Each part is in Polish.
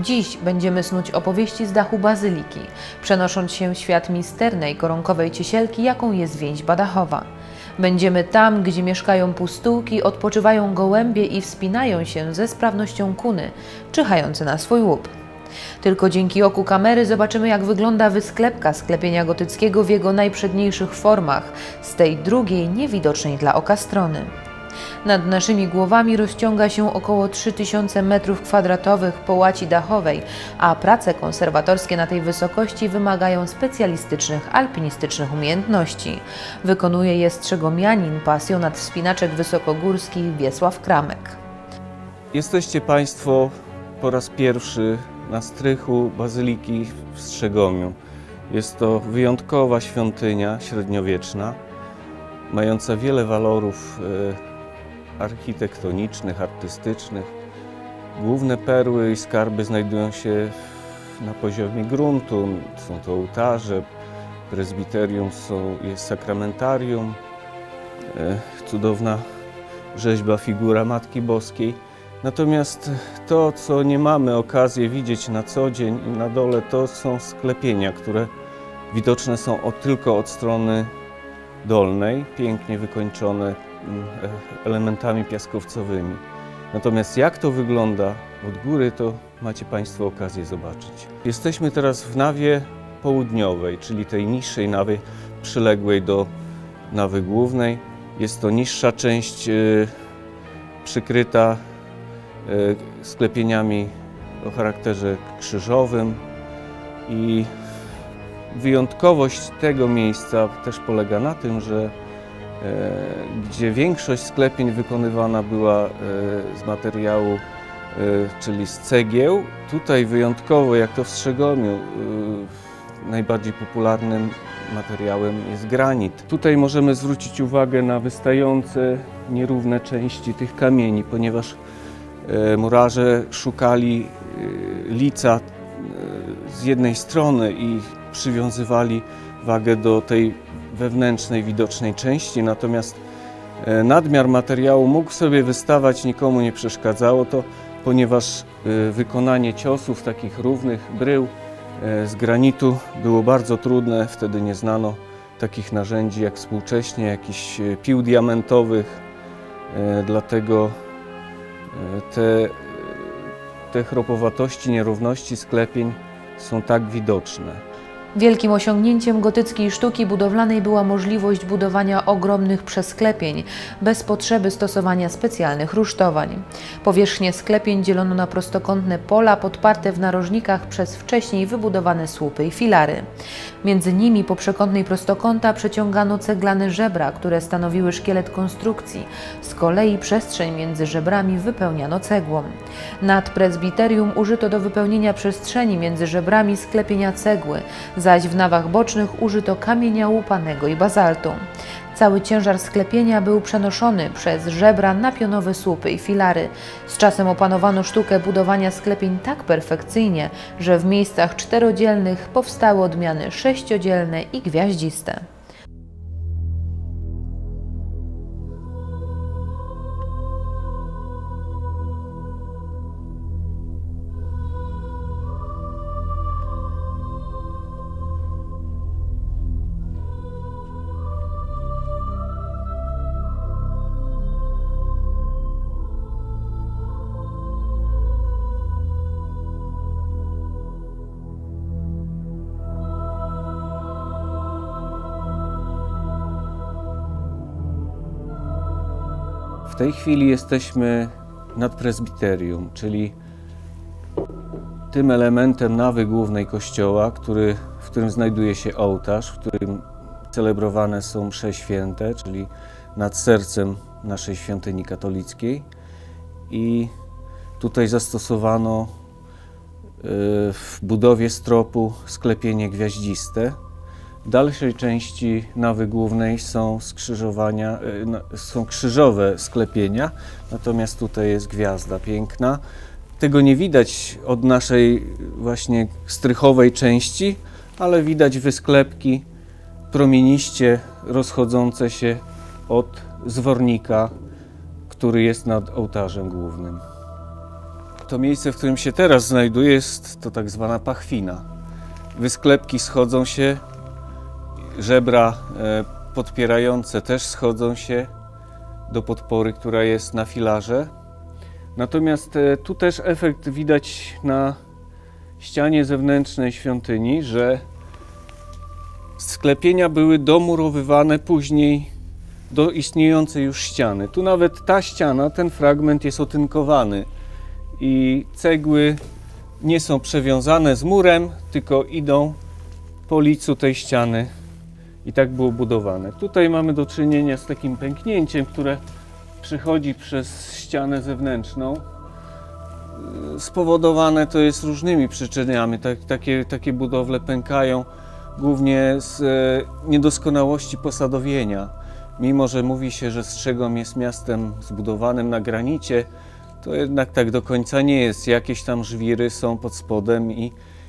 Dziś będziemy snuć opowieści z dachu bazyliki, przenosząc się w świat misternej koronkowej ciesielki, jaką jest więźba dachowa. Będziemy tam, gdzie mieszkają pustułki, odpoczywają gołębie i wspinają się ze sprawnością kuny, czyhające na swój łup. Tylko dzięki oku kamery zobaczymy, jak wygląda wysklepka sklepienia gotyckiego w jego najprzedniejszych formach, z tej drugiej, niewidocznej dla oka strony. Nad naszymi głowami rozciąga się około 3000 m² połaci dachowej, a prace konserwatorskie na tej wysokości wymagają specjalistycznych alpinistycznych umiejętności. Wykonuje je strzegomianin, pasjonat wspinaczek wysokogórskich Wiesław Kramek. Jesteście Państwo po raz pierwszy na strychu Bazyliki w Strzegomiu. Jest to wyjątkowa świątynia średniowieczna, mająca wiele walorów architektonicznych, artystycznych. Główne perły i skarby znajdują się na poziomie gruntu. Są to ołtarze, prezbiterium, jest sakramentarium, cudowna rzeźba, figura Matki Boskiej. Natomiast to, co nie mamy okazji widzieć na co dzień na dole, to są sklepienia, które widoczne są tylko od strony dolnej, pięknie wykończone elementami piaskowcowymi. Natomiast jak to wygląda od góry, to macie Państwo okazję zobaczyć. Jesteśmy teraz w nawie południowej, czyli tej niższej nawie przyległej do nawy głównej. Jest to niższa część przykryta sklepieniami o charakterze krzyżowym i wyjątkowość tego miejsca też polega na tym, że gdzie większość sklepień wykonywana była z materiału, czyli z cegieł, tutaj wyjątkowo, jak to w Strzegomiu, najbardziej popularnym materiałem jest granit. Tutaj możemy zwrócić uwagę na wystające nierówne części tych kamieni, ponieważ murarze szukali lica z jednej strony i przywiązywali wagę do tej wewnętrznej, widocznej części, natomiast nadmiar materiału mógł sobie wystawać, nikomu nie przeszkadzało to, ponieważ wykonanie ciosów takich równych brył z granitu było bardzo trudne. Wtedy nie znano takich narzędzi jak współcześnie, jakichś pił diamentowych, dlatego te chropowatości, nierówności sklepień są tak widoczne. Wielkim osiągnięciem gotyckiej sztuki budowlanej była możliwość budowania ogromnych przesklepień bez potrzeby stosowania specjalnych rusztowań. Powierzchnię sklepień dzielono na prostokątne pola podparte w narożnikach przez wcześniej wybudowane słupy i filary. Między nimi po przekątnej prostokąta przeciągano ceglane żebra, które stanowiły szkielet konstrukcji. Z kolei przestrzeń między żebrami wypełniano cegłą. Nad prezbiterium użyto do wypełnienia przestrzeni między żebrami sklepienia cegły, zaś w nawach bocznych użyto kamienia łupanego i bazaltu. Cały ciężar sklepienia był przenoszony przez żebra na pionowe słupy i filary. Z czasem opanowano sztukę budowania sklepień tak perfekcyjnie, że w miejscach czterodzielnych powstały odmiany sześciodzielne i gwiaździste. W tej chwili jesteśmy nad prezbiterium, czyli tym elementem nawy głównej kościoła, w którym znajduje się ołtarz, w którym celebrowane są msze święte, czyli nad sercem naszej świątyni katolickiej. I tutaj zastosowano w budowie stropu sklepienie gwiaździste. W dalszej części nawy głównej są krzyżowe sklepienia, natomiast tutaj jest gwiazda piękna. Tego nie widać od naszej właśnie strychowej części, ale widać wysklepki promieniście rozchodzące się od zwornika, który jest nad ołtarzem głównym. To miejsce, w którym się teraz znajduję, jest to tak zwana pachwina. Wysklepki schodzą się, żebra podpierające też schodzą się do podpory, która jest na filarze. Natomiast tu też efekt widać na ścianie zewnętrznej świątyni, że sklepienia były domurowywane później do istniejącej już ściany. Tu nawet ta ściana, ten fragment jest otynkowany i cegły nie są przewiązane z murem, tylko idą po licu tej ściany i tak było budowane. Tutaj mamy do czynienia z takim pęknięciem, które przychodzi przez ścianę zewnętrzną. Spowodowane to jest różnymi przyczynami. Takie budowle pękają głównie z niedoskonałości posadowienia. Mimo że mówi się, że Strzegom jest miastem zbudowanym na granicie, to jednak tak do końca nie jest. Jakieś tam żwiry są pod spodem i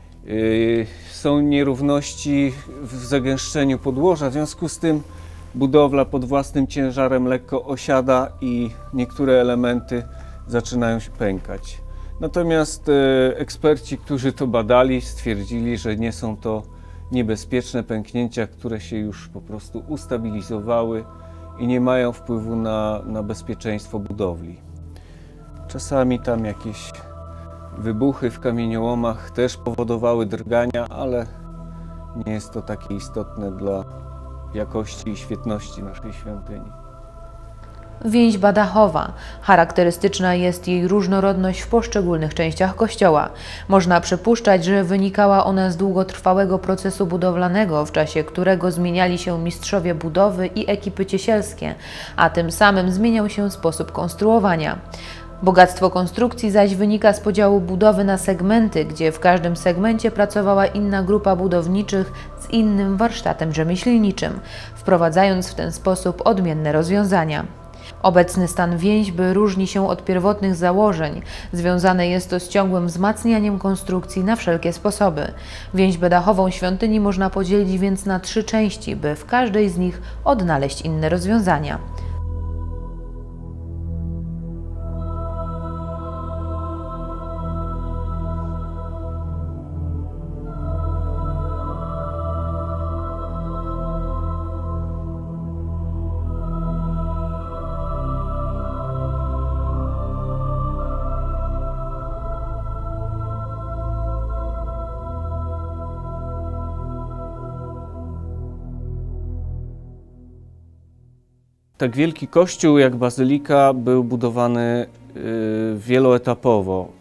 są nierówności w zagęszczeniu podłoża. W związku z tym budowla pod własnym ciężarem lekko osiada i niektóre elementy zaczynają się pękać. Natomiast eksperci, którzy to badali, stwierdzili, że nie są to niebezpieczne pęknięcia, które się już po prostu ustabilizowały i nie mają wpływu na bezpieczeństwo budowli. Czasami tam jakieś wybuchy w kamieniołomach też powodowały drgania, ale nie jest to takie istotne dla jakości i świetności naszej świątyni. Więźba dachowa. Charakterystyczna jest jej różnorodność w poszczególnych częściach kościoła. Można przypuszczać, że wynikała ona z długotrwałego procesu budowlanego, w czasie którego zmieniali się mistrzowie budowy i ekipy ciesielskie, a tym samym zmieniał się sposób konstruowania. Bogactwo konstrukcji zaś wynika z podziału budowy na segmenty, gdzie w każdym segmencie pracowała inna grupa budowniczych z innym warsztatem rzemieślniczym, wprowadzając w ten sposób odmienne rozwiązania. Obecny stan więźby różni się od pierwotnych założeń. Związane jest to z ciągłym wzmacnianiem konstrukcji na wszelkie sposoby. Więźbę dachową świątyni można podzielić więc na 3 części, by w każdej z nich odnaleźć inne rozwiązania. Tak wielki kościół jak bazylika był budowany wieloetapowo.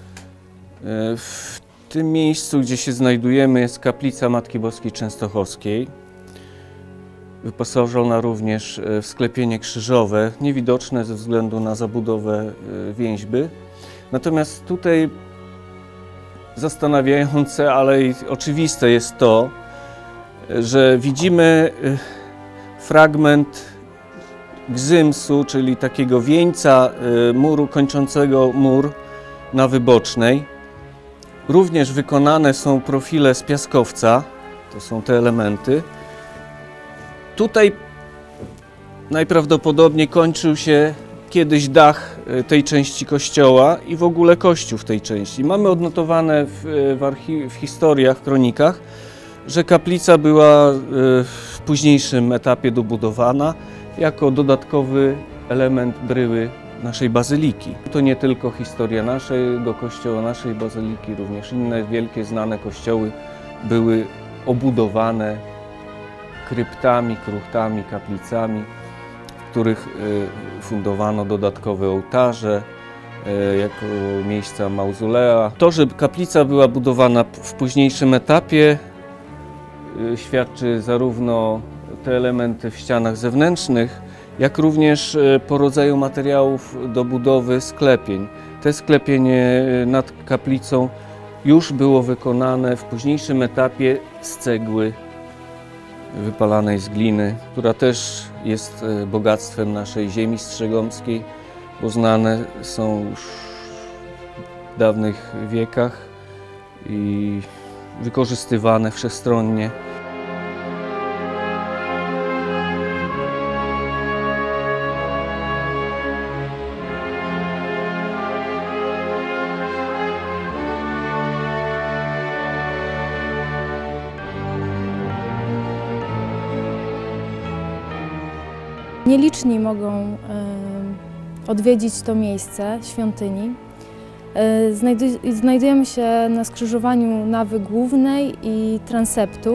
W tym miejscu, gdzie się znajdujemy, jest kaplica Matki Boskiej Częstochowskiej, wyposażona również w sklepienie krzyżowe, niewidoczne ze względu na zabudowę więźby. Natomiast tutaj zastanawiające, ale i oczywiste jest to, że widzimy fragment gzymsu, czyli takiego wieńca muru kończącego mur na wybocznej. Również wykonane są profile z piaskowca, to są te elementy. Tutaj najprawdopodobniej kończył się kiedyś dach tej części kościoła i w ogóle kościół w tej części. Mamy odnotowane w historiach, w kronikach, że kaplica była w późniejszym etapie dobudowana jako dodatkowy element bryły naszej bazyliki. To nie tylko historia naszego kościoła, naszej bazyliki, również inne wielkie znane kościoły były obudowane kryptami, kruchtami, kaplicami, w których fundowano dodatkowe ołtarze jako miejsca mauzolea. To, że kaplica była budowana w późniejszym etapie, świadczy zarówno te elementy w ścianach zewnętrznych, jak również po rodzaju materiałów do budowy sklepień. Te sklepienie nad kaplicą już było wykonane w późniejszym etapie z cegły wypalanej z gliny, która też jest bogactwem naszej ziemi strzegomskiej, bo znane są już w dawnych wiekach i wykorzystywane wszechstronnie. Nieliczni mogą odwiedzić to miejsce świątyni. Znajdujemy się na skrzyżowaniu nawy głównej i transeptu.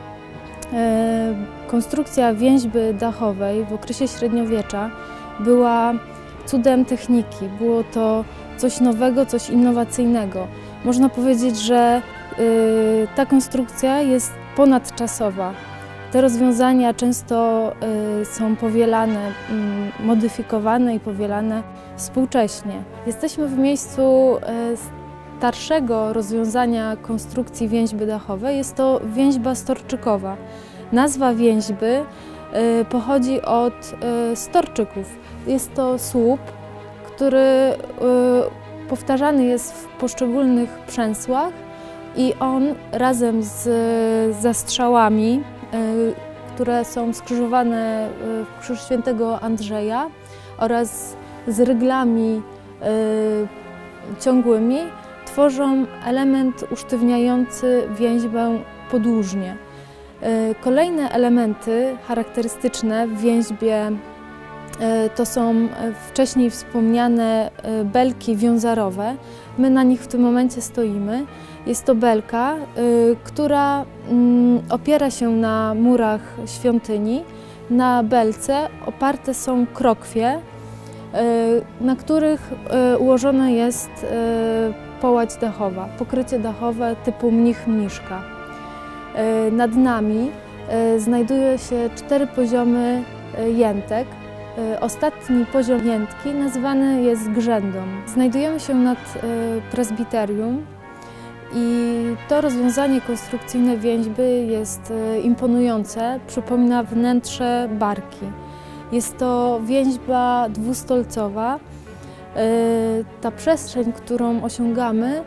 Konstrukcja więźby dachowej w okresie średniowiecza była cudem techniki. Było to coś nowego, coś innowacyjnego. Można powiedzieć, że ta konstrukcja jest ponadczasowa. Te rozwiązania często są powielane, modyfikowane i powielane współcześnie. Jesteśmy w miejscu starszego rozwiązania konstrukcji więźby dachowej. Jest to więźba storczykowa. Nazwa więźby pochodzi od storczyków. Jest to słup, który powtarzany jest w poszczególnych przęsłach i on razem z zastrzałami, które są skrzyżowane w krzyż świętego Andrzeja oraz z ryglami ciągłymi, tworzą element usztywniający więźbę podłużnie. Kolejne elementy charakterystyczne w więźbie to są wcześniej wspomniane belki wiązarowe. My na nich w tym momencie stoimy. Jest to belka, która opiera się na murach świątyni. Na belce oparte są krokwie, na których ułożona jest połać dachowa, pokrycie dachowe typu mnich-mniszka. Nad nami znajduje się 4 poziomy jętek. Ostatni poziom jętki nazwany jest grzędą. Znajdujemy się nad prezbiterium i to rozwiązanie konstrukcyjne więźby jest imponujące, przypomina wnętrze barki. Jest to więźba dwustolcowa. Ta przestrzeń, którą osiągamy,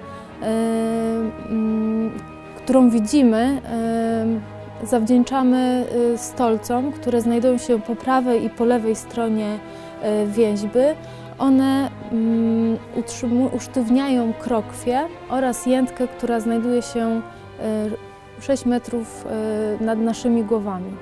którą widzimy, zawdzięczamy stolcom, które znajdują się po prawej i po lewej stronie więźby. One usztywniają krokwie oraz jętkę, która znajduje się 6 metrów nad naszymi głowami.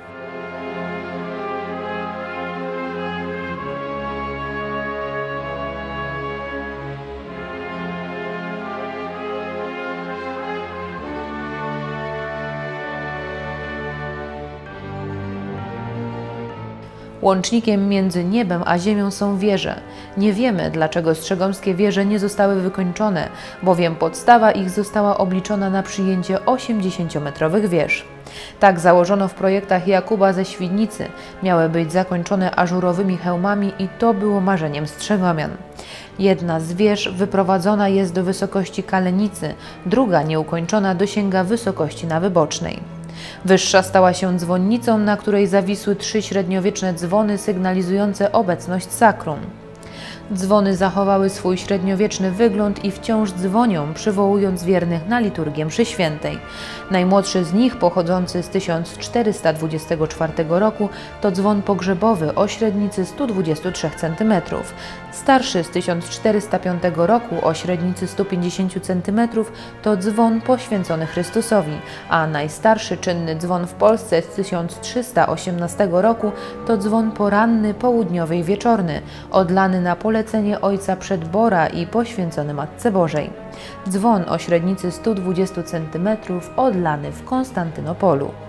Łącznikiem między niebem a ziemią są wieże. Nie wiemy, dlaczego strzegomskie wieże nie zostały wykończone, bowiem podstawa ich została obliczona na przyjęcie 80-metrowych wież. Tak założono w projektach Jakuba ze Świdnicy. Miały być zakończone ażurowymi hełmami i to było marzeniem strzegomian. Jedna z wież wyprowadzona jest do wysokości Kalenicy, druga nieukończona dosięga wysokości Nawy Bocznej. Wyższa stała się dzwonnicą, na której zawisły 3 średniowieczne dzwony sygnalizujące obecność sakrum. Dzwony zachowały swój średniowieczny wygląd i wciąż dzwonią, przywołując wiernych na liturgię mszy świętej. Najmłodszy z nich, pochodzący z 1424 roku, to dzwon pogrzebowy o średnicy 123 cm. Starszy z 1405 roku o średnicy 150 cm to dzwon poświęcony Chrystusowi, a najstarszy czynny dzwon w Polsce z 1318 roku to dzwon poranny, południowy i wieczorny, odlany na polecenie ojca Przedbora i poświęcony Matce Bożej. Dzwon o średnicy 120 cm odlany w Konstantynopolu.